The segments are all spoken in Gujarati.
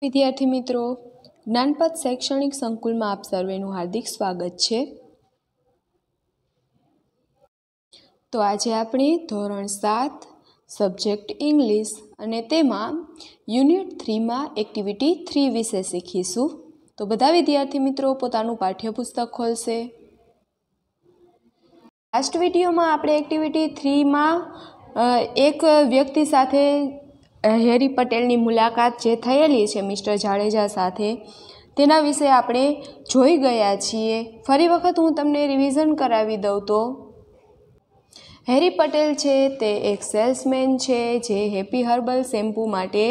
વિદ્યાર્થી મિત્રો, જ્ઞાનપથ શૈક્ષણિક સંકુલમાં આપ સર્વેનું હાર્દિક સ્વાગત છે। તો આજે આપણે ધોરણ 7 સબ્જેક્ટ ઇંગ્લિશ અને તેમાં યુનિટ 3માં એક્ટિવિટી 3 વિશે શીખીશું। તો બધા વિદ્યાર્થી મિત્રો પોતાનું પાઠ્યપુસ્તક ખોલશે। લાસ્ટ વિડીયોમાં આપણે એક્ટિવિટી 3માં એક વ્યક્તિ સાથે હેરી પટેલની મુલાકાત જે થયેલી છે મિસ્ટર જાડેજા સાથે તેના વિશે આપણે જોઈ ગયા છીએ। ફરી વખત હું તમને રિવિઝન કરાવી દઉં તો હેરી પટેલ છે તે એક સેલ્સમેન છે જે હેપી હર્બલ શેમ્પૂ માટે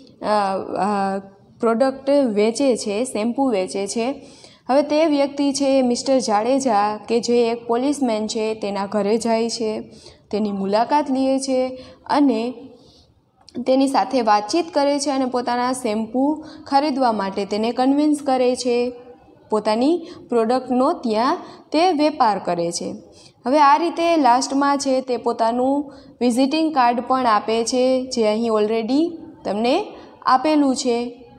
પ્રોડક્ટ વેચે છે, શેમ્પૂ વેચે છે। હવે તે વ્યક્તિ છે મિસ્ટર જાડેજા કે જે એક પોલીસમેન છે તેના ઘરે જાય છે, તેની મુલાકાત લે છે અને તેની સાથે વાતચીત કરે છે અને પોતાના શેમ્પૂ ખરીદવા માટે તેને કન્વિન્સ કરે છે, પોતાની પ્રોડક્ટનો ત્યાં તે વેપાર કરે છે। હવે આ રીતે લાસ્ટમાં છે તે પોતાનું વિઝિટિંગ કાર્ડ પણ આપે છે જે અહીં ઓલરેડી તમને આપેલું છે।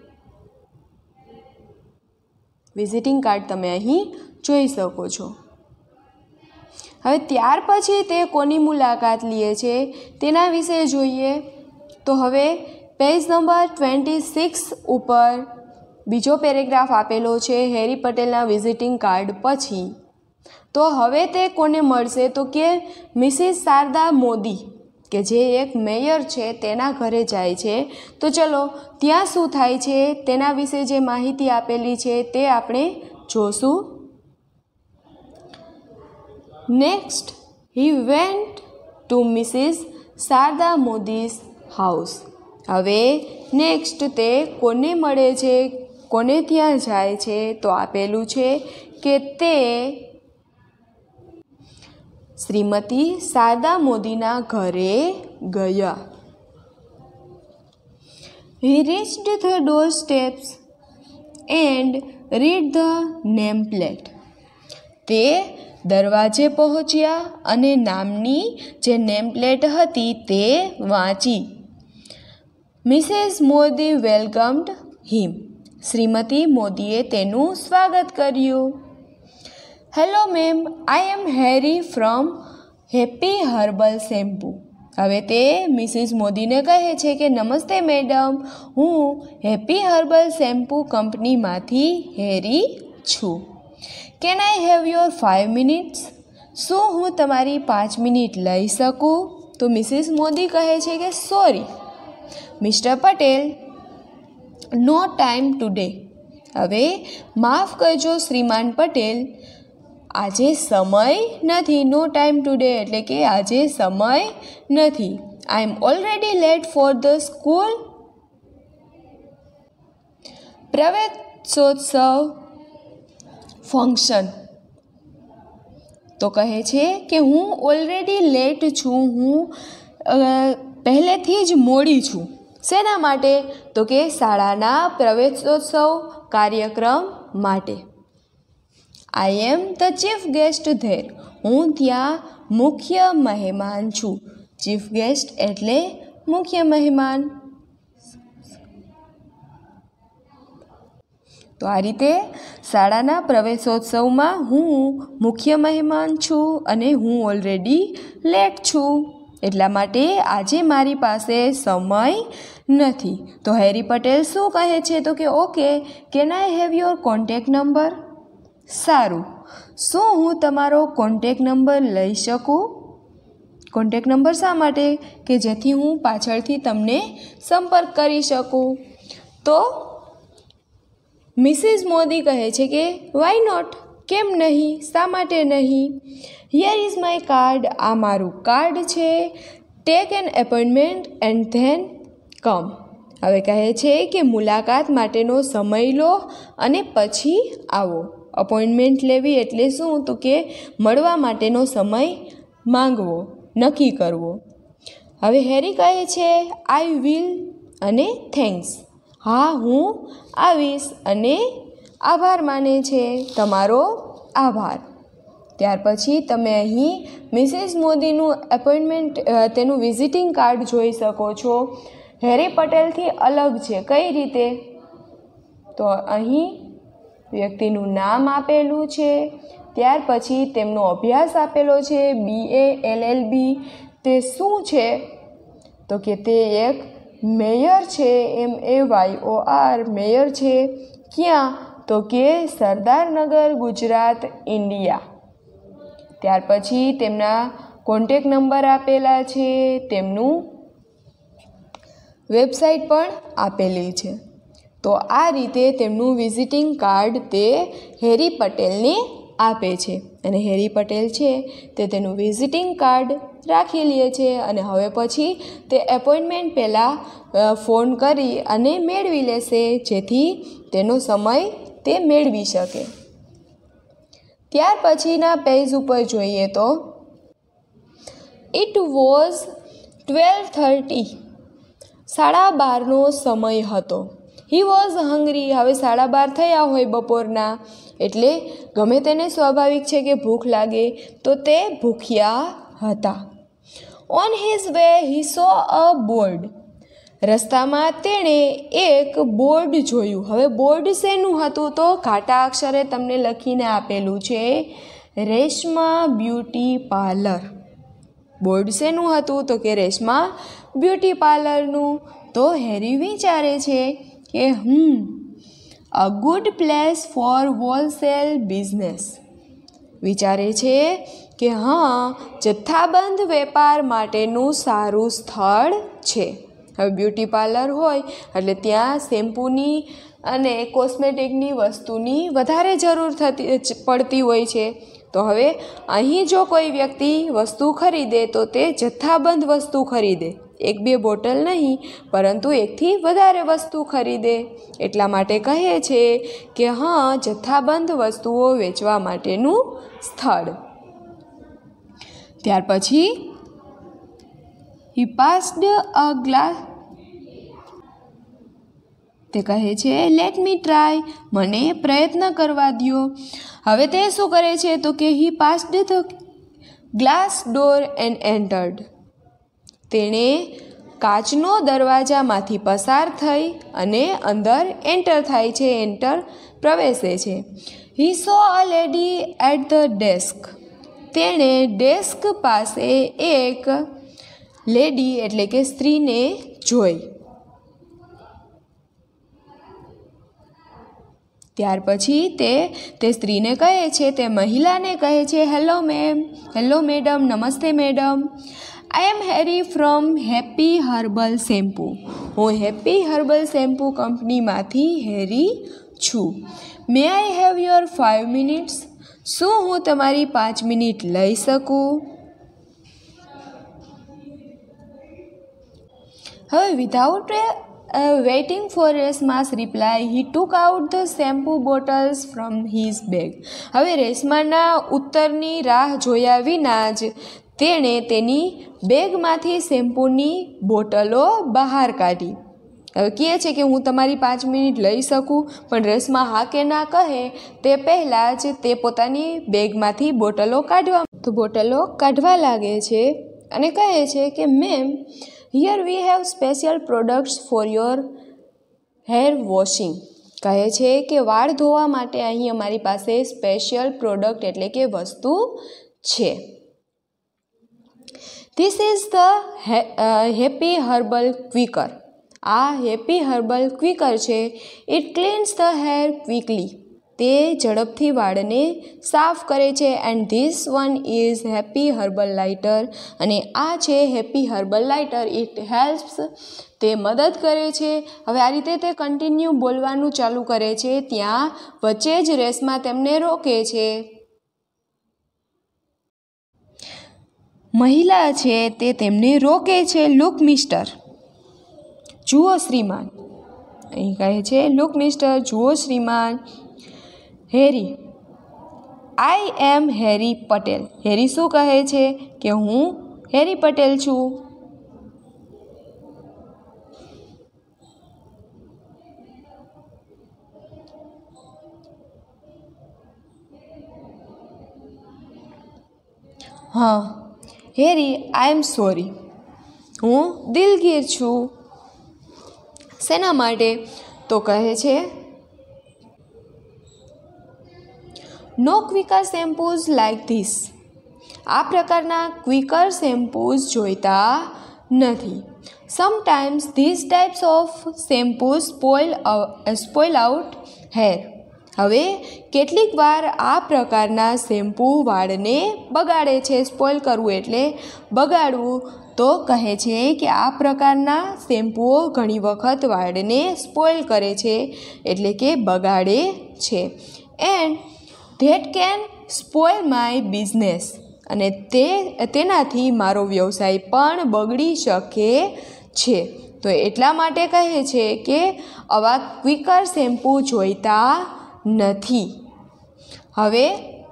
વિઝિટિંગ કાર્ડ તમે અહીં જોઈ શકો છો। હવે ત્યાર પછી તે કોની મુલાકાત લે છે તેના વિશે જોઈએ તો હવે પેજ નંબર 26 ઉપર બીજો પેરેગ્રાફ આપેલો છે હેરી પટેલના વિઝિટિંગ કાર્ડ પછી। તો હવે તે કોને મળશે તો કે મિસિસ શારદા મોદી કે જે એક મેયર છે તેના ઘરે જાય છે। તો ચલો ત્યાં શું થાય છે તેના વિશે જે માહિતી આપેલી છે તે આપણે જોશું। Next he went to Mrs Sharada Modi's house. હવે નેક્સ્ટ તે કોને મળે છે, કોને ત્યાં જાય છે તો આપેલું છે કે તે શ્રીમતી શારદા મોદીના ઘરે ગયા। He reached the door steps and read the name plate. તે દરવાજે પહોંચ્યા અને નામની જે નેમ પ્લેટ હતી તે વાંચી। Mrs Modi welcomed him. શ્રીમતી મોદીએ તેનું સ્વાગત કર્યું। Hello ma'am, I am Harry from happy herbal shampoo. હવે તે મિસિસ મોદીને કહે છે કે નમસ્તે મેડમ, હું હેપી હર્બલ શેમ્પૂ કંપનીમાંથી હેરી છું। Can I have your 5 minutes? શું હું તમારી 5 મિનિટ લઈ શકું? તો મિસિસ મોદી કહે છે કે sorry mister Patel, no time today. હવે માફ કરજો શ્રીમાન પટેલ, આજે સમય નથી। નો ટાઈમ ટુડે એટલે કે આજે સમય નથી। I am already late for the school પ્રવેશોત્સવ ફંક્શન। તો કહે છે કે હું ઓલરેડી લેટ છું, હું પહેલેથી જ મોડી છું। શેના માટે તો કે શાળાના પ્રવેશોત્સવ કાર્યક્રમ માટે। I am the chief guest there. હું ત્યાં મુખ્ય મહેમાન છું। ચીફ ગેસ્ટ એટલે મુખ્ય મહેમાન। તો આ રીતે શાળાના પ્રવેશોત્સવમાં હું મુખ્ય મહેમાન છું અને હું ઓલરેડી લેટ છું, એટલા માટે આજે મારી પાસે સમય નથી। તો હેરી પટેલ શું કહે છે તો કે okay, can I have your contact number? સારું, શું હું તમારો કોન્ટેક્ટ નંબર લઈ શકું? કોન્ટેક્ટ નંબર શા માટે? કે જેથી હું પાછળથી તમને સંપર્ક કરી શકું। તો મિસિસ મોદી કહે છે કે વાય નોટ, કેમ નહીં, શા માટે નહીં? Here is my card. આ મારું કાર્ડ છે। Take an appointment and then come. હવે કહે છે કે મુલાકાત માટેનો સમય લો અને પછી આવો। અપોઇન્ટમેન્ટ લેવી એટલે શું તો કે મળવા માટેનો સમય માંગવો, નક્કી કરવો। હવે હેરી કહે છે આઈ વિલ અને થેન્ક્સ। હા, હું આવીશ અને આભાર માને છે, તમારો આભાર। ત્યાર પછી તમે અહીં મિસિસ મોદીનું એપોઇન્ટમેન્ટ તેનું વિઝિટિંગ કાર્ડ જોઈ શકો છો। હેરી પટેલથી અલગ છે, કઈ રીતે તો અહીં વ્યક્તિનું નામ આપેલું છે, ત્યાર પછી તેમનો અભ્યાસ આપેલો છે BA LLB. તે શું છે તો કે તે એક મેયર છે, MAYOR મેયર છે. ક્યાં તો કે સરદારનગર, ગુજરાત, ઇન્ડિયા. ત્યાર પછી તેમના કોન્ટેક નંબર આપેલા છે, તેમનું વેબસાઇટ પણ આપેલી છે. તો આ રીતે તેમનું વિઝિટિંગ કાર્ડ તે હેરી પટેલને આપે છે અને હેરી પટેલ છે તે તેનું વિઝિટિંગ કાર્ડ રાખી લે છે અને હવે પછી તે એપોઇન્ટમેન્ટ પહેલાં ફોન કરી અને મેળવી લેશે, જેથી તેનો સમય તે મેળવી શકે. ત્યાર પછીના પેજ ઉપર જોઈએ તો ઇટ વોઝ 12:30, 12:30નો સમય હતો. He was hungry. હવે 12:30 થયા હોય બપોરના, એટલે ગમે તેને સ્વાભાવિક છે કે ભૂખ લાગે, તો તે ભૂખ્યા હતા. On his way he saw a board. રસ્તામાં તેણે એક બોર્ડ જોયું. હવે બોર્ડ શેનું હતું તો ઘાટા અક્ષરે તમને લખીને આપેલું છે રેશમા બ્યુટી પાર્લર. બોર્ડ શેનું હતું તો કે રેશમા બ્યુટી પાર્લરનું. તો હેરી વિચારે છે કે a good place for wholesale business. વિચારે છે કે જથ્થાબંધ વેપાર માટેનું સારું સ્થળ છે. હવે બ્યુટી પાર્લર હોય એટલે ત્યાં શેમ્પૂની અને કોસ્મેટિકની વસ્તુની વધારે જરૂર પડતી હોય છે. તો હવે અહીં જો કોઈ વ્યક્તિ વસ્તુ ખરીદે તો તે જથ્થાબંધ વસ્તુ ખરીદે, 1-2 બોટલ નહીં, પરંતુ 1થી વધારે વસ્તુ ખરીદે. એટલા માટે કહે છે કે જથ્થાબંધ વસ્તુઓ વેચવા માટેનું સ્થળ. ત્યાર પછી હી પાસ્ડ અ ગ્લાસ. તે કહે છે લેટ મી ટ્રાય, મને પ્રયત્ન કરવા દ્યો. હવે તે શું કરે છે તો કે he passed the glass door and entered. તેણે કાચનો દરવાજામાંથી પસાર થઈ અને અંદર એન્ટર થાય છે, પ્રવેશે છે. He saw a lady at the desk. તેણે ડેસ્ક પાસે એક લેડી એટલે કે સ્ત્રીને જોઈ. ત્યાર પછી તે સ્ત્રીને કહે છે, તે મહિલાને કહે છે હેલો મેમ, હેલો મેડમ, નમસ્તે મેડમ. I am Harry from happy herbal shampoo. હું હેપી હર્બલ શેમ્પૂ કંપનીમાંથી હેરી છું. May I have your 5 minutes. શું હું તમારી 5 મિનિટ લઈ શકું? હવે without waiting for Reshma's reply, he took out the shampoo bottles from his bag. હવે રેશમાના ઉત્તરની રાહ જોયા વિના જ તેણે તેની બેગમાંથી શેમ્પૂની બોટલો બહાર કાઢી. હવે કહે છે કે હું તમારી 5 મિનિટ લઈ શકું, પણ રેશમા હા કે ના કહે તે પહેલાં જ તે પોતાની બેગમાંથી બોટલો કાઢવા લાગે છે અને કહે છે કે ma'am, here we have special products for your hair washing. કહે છે કે વાળ ધોવા માટે અહીં અમારી પાસે સ્પેશિયલ પ્રોડક્ટ એટલે કે વસ્તુ છે. This is the happy herbal quicker. આ હેપી હર્બલ ક્વિકર છે. It cleanses the hair quickly. તે ઝડપથી વાળને સાફ કરે છે. And this one is happy herbal lighter. અને આ છે happy herbal lighter. It helps. તે મદદ કરે છે. હવે આ રીતે તે કન્ટિન્યુ બોલવાનું ચાલુ કરે છે. ત્યાં વચ્ચે જ રેશમા તેમને રોકે છે. મહિલા છે તે તેમને રોકે છે. લુક મિસ્ટર, જુઓ શ્રીમાન. અહીં કહે છે લુક મિસ્ટર, જુઓ શ્રીમાન. હેરી, આઈ એમ હેરી પટેલ. હેરી શું કહે છે કે હું હેરી પટેલ છું. Harry, I am sorry. હું દિલગીર છું. શેના માટે તો કહે છે no quicker shampoos like this. આ પ્રકારના ક્વિકર શેમ્પૂઝ જોઈતા નથી. Sometimes this types of shampoos spoil out hair. હવે કેટલીક વાર આ પ્રકારના શેમ્પૂ વાળને બગાડે છે. સ્પોઇલ કરવું એટલે બગાડવું. તો કહે છે કે આ પ્રકારના શેમ્પૂઓ ઘણી વખત વાળને સ્પોઇલ કરે છે એટલે કે બગાડે છે. And that can spoil my business. અને તેનાથી મારો વ્યવસાય પણ બગડી શકે છે. તો એટલા માટે કહે છે કે આવા ક્વિકર શેમ્પૂ જોઈતા નથી. હવે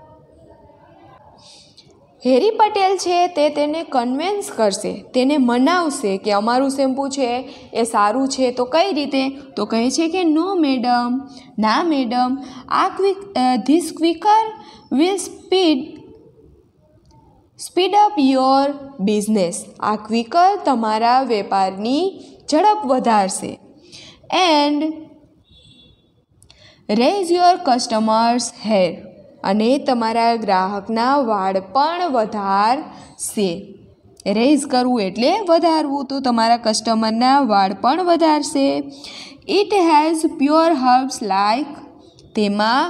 હેરી પટેલ છે તે તેને કન્વિન્સ કરશે, તેને મનાવશે કે અમારું શેમ્પૂ છે એ સારું છે. તો કઈ રીતે? તો કહે છે કે નો મેડમ, ના madam, this quicker will speed up your business. આ ક્વિકર તમારા વેપારની ઝડપ વધારશે. And raise your customers hair. અને તમારા ગ્રાહકના વાળ પણ વધારશે. રેઝ કરવું એટલે વધારવું. તો તમારા કસ્ટમરના વાળ પણ વધારશે. It has pure herbs like. તેમાં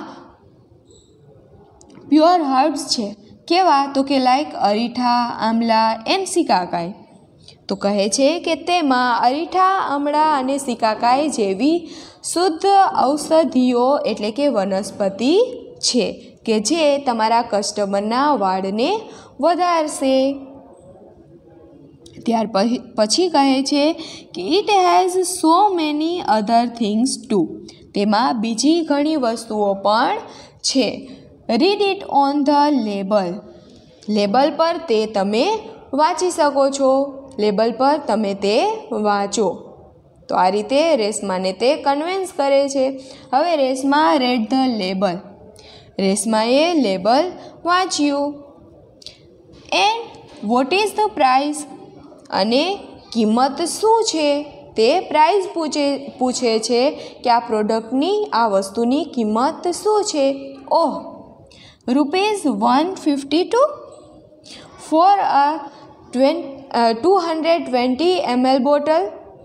પ્યોર હર્બ્સ છે. કેવા? તો કે લાઈક અરીઠા, આમલા એન્ડ સિકાકાઈ. તો કહે છે કે તેમાં અરીઠા, આમળા અને સિકાકાઈ જેવી શુદ્ધ ઔષધિઓ એટલે કે વનસ્પતિ છે કે જે તમારા કસ્ટમરના વાળને વધારશે. ત્યાર પછી કહે છે કે it has so many other things too. તેમાં બીજી ઘણી વસ્તુઓ પણ છે. Read it on the label. Label પર તે તમે વાંચી શકો છો. લેબલ પર તમે તે વાંચો. તો આ રીતે રેશમાને તે કન્વિન્સ કરે છે. હવે રેશમા રેડ ધ લેબલ. રેશમાએ લેબલ વાંચ્યું. And what is the price. અને કિંમત શું છે તે પ્રાઇસ પૂછે છે કે આ પ્રોડક્ટની, આ વસ્તુની કિંમત શું છે. Oh, ₹152 for a 220 ml bottle.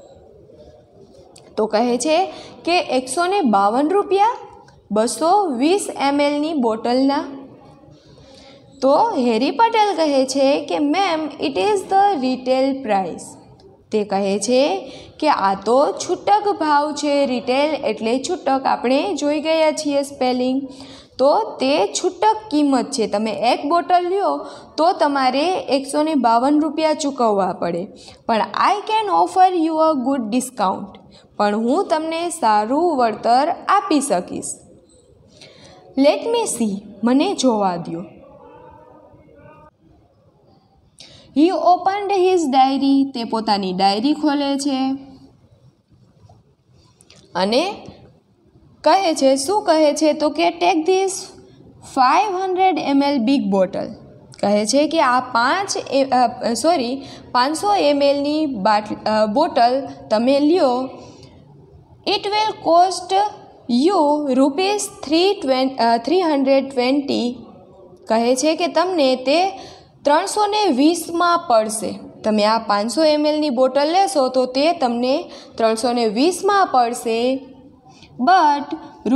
તો કહે છે કે ₹152 220 mlની બોટલના. તો હેરી પટેલ કહે છે કે ma'am it is the retail price. તે કહે છે કે આ તો છૂટક ભાવ છે. રિટેલ એટલે છૂટક. આપણે જોઈ ગયા છીએ સ્પેલિંગ. તો તે છૂટક કિંમત છે. તમે એક બોટલ લ્યો તો તમારે ₹152 ચૂકવવા પડે. પણ I can offer you a good discount. પણ હું તમને સારું વળતર આપી શકીશ. Let me see. મને જોવા દો. He opened his diary. તે પોતાની ડાયરી ખોલે છે અને કહે છે, શું કહે છે? તો કે take this 500 ml big bottle. કહે છે કે આ 500 mlની બોટલ તમે લ્યો. It will cost you ₹320. કહે છે કે તમને તે 320માં પડશે. તમે આ 500 mlની બોટલ લેશો તો તે તમને 320માં પડશે. But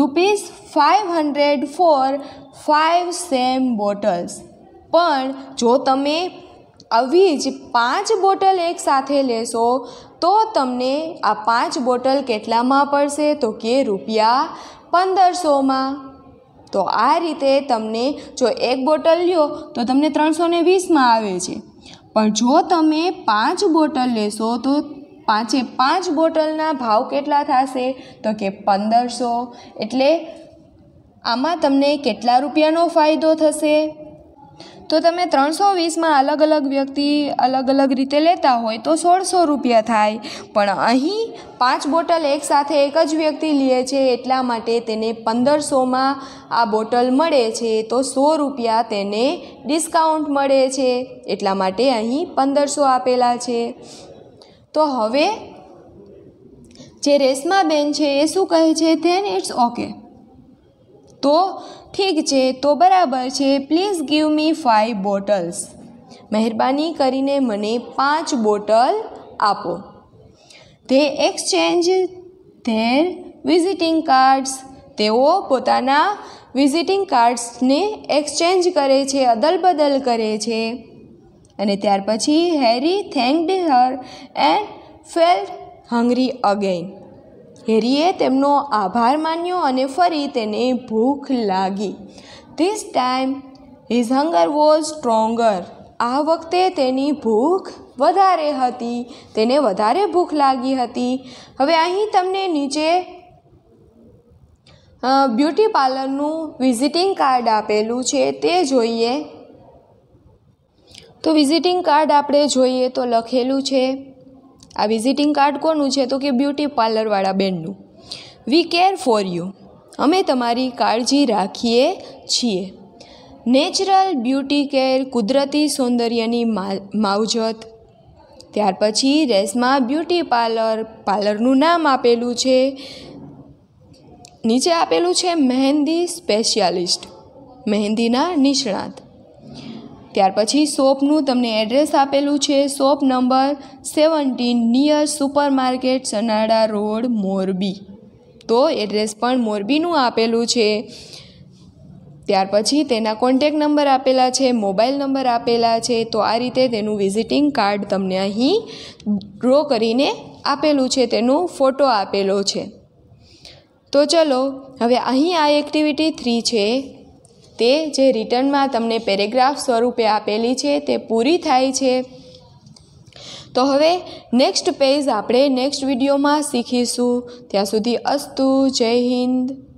₹500 for 5 same bottles. પણ જો તમે આવી જ 5 બોટલ એક સાથે લેશો તો તમને આ 5 બોટલ કેટલામાં પડશે? તો કે ₹1500માં. તો આ રીતે તમને જો એક બોટલ લ્યો તો તમને 320માં આવે છે. પણ જો તમે 5 બોટલ લેશો તો 5 બોટલના ભાવ કેટલા થશે? તો કે 1500. એટલે આમાં તમને કેટલા રૂપિયાનો ફાયદો થશે? તો તમે 320માં અલગ અલગ વ્યક્તિ અલગ અલગ રીતે લેતા હોય તો ₹1600 થાય. પણ અહીં 5 બોટલ એક સાથે એક જ વ્યક્તિ લે છે એટલા માટે તેને 1500માં આ બોટલ મળે છે. તો ₹100 તેને ડિસ્કાઉન્ટ મળે છે. એટલા માટે અહીં 1500 આપેલા છે. તો હવે જે રેશમાબેન છે એ શું કહે છે? Then it's okay. તો ઠીક છે, તો બરાબર છે. Please give me 5 bottles. મહેરબાની કરીને મને 5 બોટલ આપો. They exchange their visiting cards. તેઓ પોતાના વિઝિટિંગ કાર્ડ્સને એક્સચેન્જ કરે છે, અદલ બદલ કરે છે. અને ત્યાર પછી Harry thanked her and felt hungry again. હેરીએ તેમનો આભાર માન્યો અને ફરી તેને ભૂખ લાગી. This time his hunger was stronger. આ વખતે તેની ભૂખ વધારે હતી, તેને વધારે ભૂખ લાગી હતી. હવે અહીં તમને નીચે બ્યુટી પાર્લરનું વિઝિટિંગ કાર્ડ આપેલું છે તે જોઈએ. તો વિઝિટિંગ કાર્ડ આપણે જોઈએ તો લખેલું છે, આ વિઝિટિંગ કાર્ડ કોનું છે? તો કે બ્યુટી પાર્લરવાળા બેનનું. We care for you. અમે તમારી કાળજી રાખીએ છીએ. Natural beauty care. કુદરતી સૌંદર્યની માવજત. ત્યાર પછી રેશમા બ્યુટી પાર્લર. પાર્લરનું નામ આપેલું છે. નીચે આપેલું છે મહેંદી સ્પેશિયાલિસ્ટ. મહેંદીના નિષ્ણાત. ત્યાર પછી શોપનું તમને એડ્રેસ આપેલું છે. Shop number 17 near super market Sanada road Morbi. તો એડ્રેસ પણ મોરબીનું આપેલું છે. ત્યાર પછી તેના કોન્ટેક નંબર આપેલા છે, મોબાઈલ નંબર આપેલા છે. તો આ રીતે તેનું વિઝિટિંગ કાર્ડ તમને અહીં ડ્રો કરીને આપેલું છે, તેનો ફોટો આપેલો છે. તો ચલો હવે અહીં આ એક્ટિવિટી 3 છે તે જે રિટર્નમાં તમને પેરેગ્રાફ સ્વરૂપે આપેલી છે તે પૂરી થાય છે. તો હવે નેક્સ્ટ પેજ આપણે નેક્સ્ટ વિડીયોમાં શીખીશું. ત્યાં સુધી અસ્તુ. જય હિન્દ.